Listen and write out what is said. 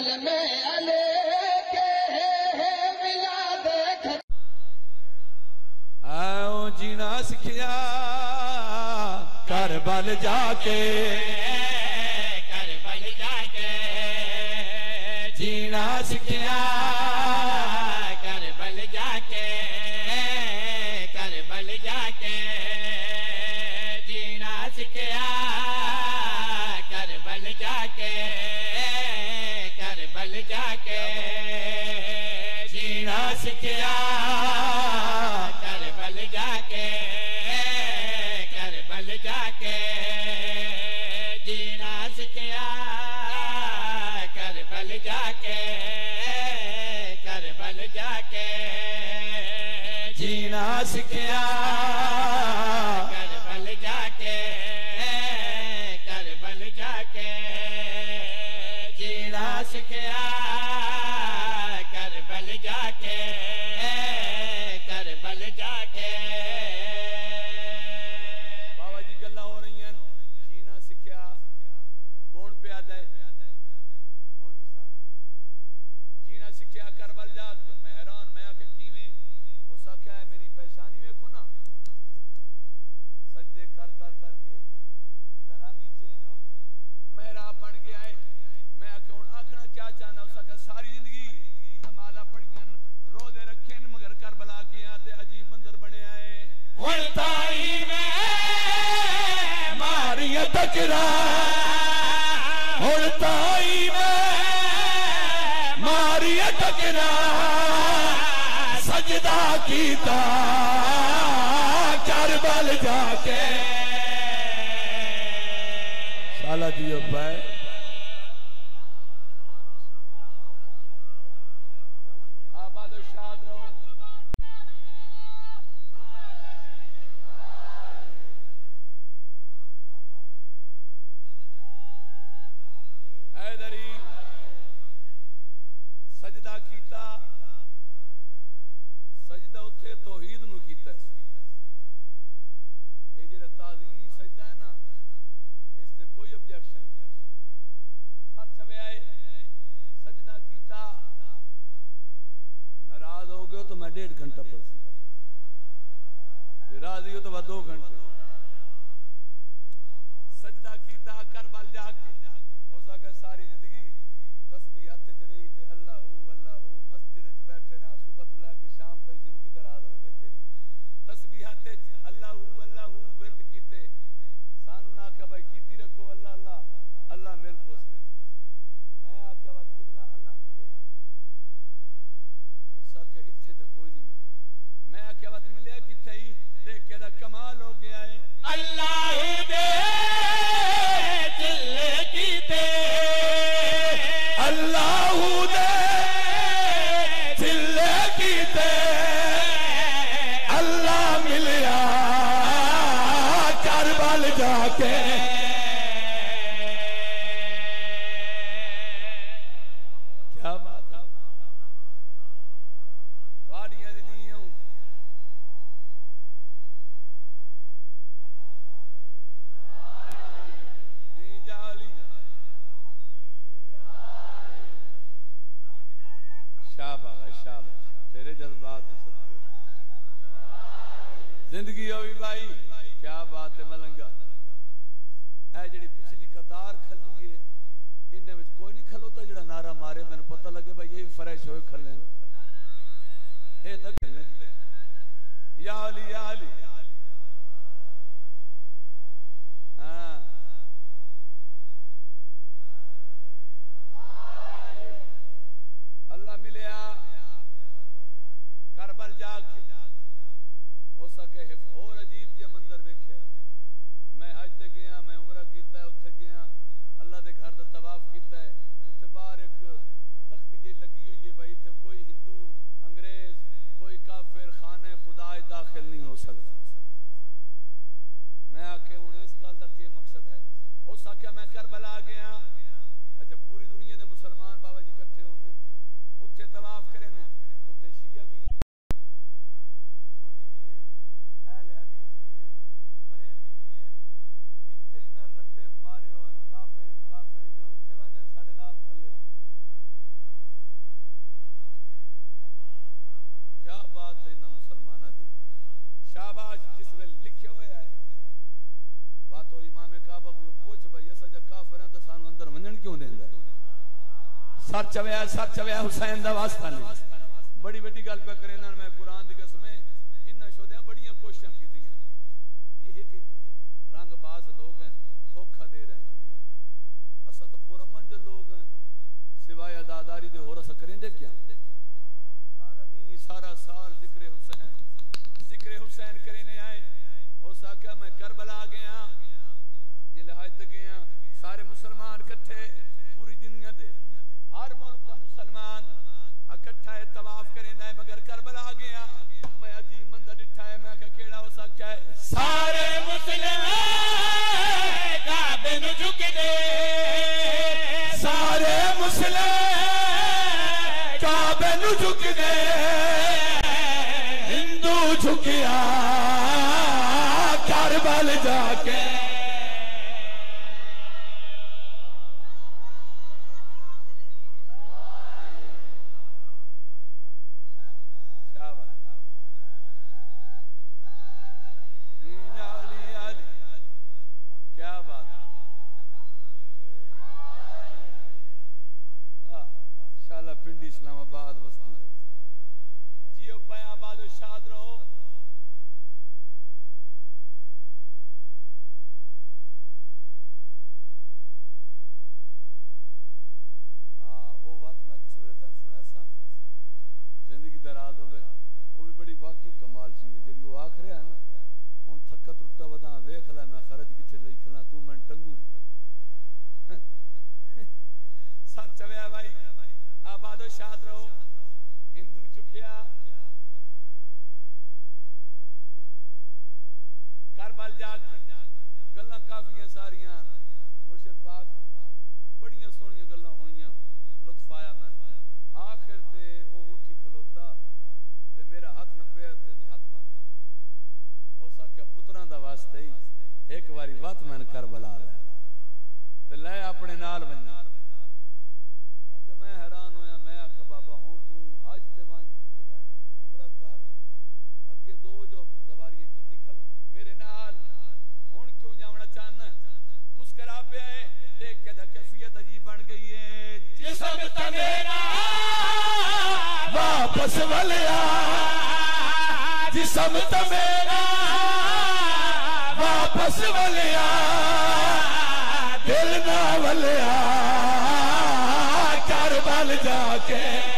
में अले के मिलाद आओ जीना सिखिया करबल जाके जीना सिखिया करबल जाके जीना सिखिया करबल जाके जीना सिखिया करबल जाके जीना सिखिया करबल जाके जीना सिखिया करबल जाके जीना सिखिया करबल जाके बाबा जी गल्ला हो रही हैं जीना सिखिया कौन पे आता है मौलवी साहब जीना सिखिया करबल जाके मैं हैरान मैं आके की में उस आख्या है मेरी परेशानी में खो ना सजदे कर करके इधर रंग ही चेंज हो गया मेरा बन गया है मैं आके हुन आखना क्या चाहना उस आख्या सारी जिंदगी नमाज़ा पढ़ियन रोजे रखेन मगर करबला के आते अजीब मंजर बने आए हुन ताई में मारिया तकरा हुन ताई में मारिया तकरा सजदा कीता करबल जाके साला दियो पाए आबाद और शाद रहो हैदरी सजदा कीता सजदा उत्थे तौहीद नु कीता ये जेड़ा ताज़ीम सजदा है ना इस ते कोई ऑब्जेक्शन सर छवे आए सजदा कीता नाराज हो गए तो मैं 1.5 घंटा पढ़ सकता राजी हो तो वह 2 घंटे सजदा कीता करबल जाके हो सके सारी जिंदगी तस्बीह हाथ च रही थे अल्लाह मस्जिद च बैठे ना सुबह तो लेके शाम तक जिंदगी दराज होवे भाई तेरी तस्बीह हाथ च अल्लाह विरद कीते सानू ना आख्या भाई कीती रखो अल्लाह मिल को मैं आख्या बात किबला अल्लाह मिले उस आख्या इत्थे तो कोई नहीं मिले मैं आख्या बात मिले किथे ही देख के दा कमाल हो गया है अल्लाह दे दिल कीते अल्लाह दे दिल कीते अल्लाह मिलया करबल जाके क्या बात है पाड़ियां दी नहीं हूं शाबाश तेरे जज्बात सदके जिंदगी होगी भाई क्या बात है मलंगा ऐ जी पिछली कतार खली है इन्हें में कोई नहीं खलोता जड़ा नारा मारे मैंने पता लगे भाई ये भी फ्रेश हो खले ये तक या अली हाँ अल्लाह मिलया करबल जाके हो सके एक और अजीब जे मंजर वेखे मैं हज ते गया मैं उमरा कीता उत्थे गया अल्लाह दे घर दा तवाफ कीता है उत्थे बाहर एक तख्ती जी लगी हुई है भाई थे कोई हिंदू अंग्रेज कोई काफिर खाने खुदा दाखिल नहीं हो सकता मैं आके हुन इस गल दा के मकसद है उस आख्या मैं करबला आ गया अच्छा पूरी दुनिया दे मुसलमान बाबा जी इकट्ठे होने उत्थे तवाफ करे ने उत्थे शिया भी हैं सुन्नी भी हैं अहले हदीस भी हैं बरेलवी भी हैं इत्थे ना रट्टे मारे हो काफिर जो उत्थे वने साडे नाल खले हो सर चवया हुसैन दा वास्ता नहीं बड़ी बड़ी गल पे करे ना मैं कुरान दी कसम इन्हां शोदियां बड़ियां कोशिशां कीतियां ये कि रंगबाज लोग हैं धोखा दे रहे हैं दुनिया असा तो पुरमन जो लोग हैं सिवाय अदादारी दे होर अस करेंदे क्या सारा दिन सारा साल जिक्र हुसैन करेने आए उस आख्या मैं करबला गया जिलहत गया सारे मुसलमान इकट्ठे पूरी दुनिया दे हर मुल्क का मुसलमान इकट्ठा है तवाफ करेंदा है मगर करबला गया मैं अजीब मंदिर डिठा है मैं क्या केड़ा हो सकता है सारे मुसलमान काबे नु झुक दे सारे मुसलमान काबे नु झुक दे हिंदू झुकिया करबल जाके पिंडी इस्लामाबाद बस्ती जियो पाया आबाद शाद रहो हाँ वो बात मैं किसी वे तेन सुना सा जिंदगी दराज होवे वो भी बड़ी वाकई कमाल चीज है जी वो आख रहा है ना हूँ थका त्रुटा वदा वेख लै मैं खरज कितने लिखना तू मैं टंगू सर चवया भाई आबादो शाद रहो हिंदू झुकिया करबल जाके गल्लां काफियां सारियां मुर्शिद पाक बड़ियां सोहणियां गल्लां होईयां लुत्फ आया मैं आखिर ते वो उठी खलोता ते मेरा हाथ न पे ते हाथ बन के खलोता उस आख्या पुत्रां दा वास्ते ही एक बारी वत मैं करबला लै ते लै अपने नाल वन्नी मैं हैरान होया मैं आख्या बाबा हूं तू हज ते वन उमरा कर अगे दो जो सवारियां की खलना मेरे नाल हुन क्यों जावना चाहना मुस्कुरा पे देख के कैफियत अजीब बन गई है जिस्म ते मेरा वापस वलिया जिस्म ते मेरा वापस वलिया दिल ना वलिया करबल जाके